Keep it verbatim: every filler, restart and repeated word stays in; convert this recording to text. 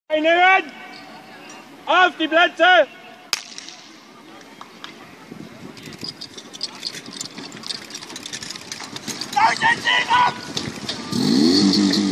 Einnehmen! Auf die Plätze! Da sind sie ab!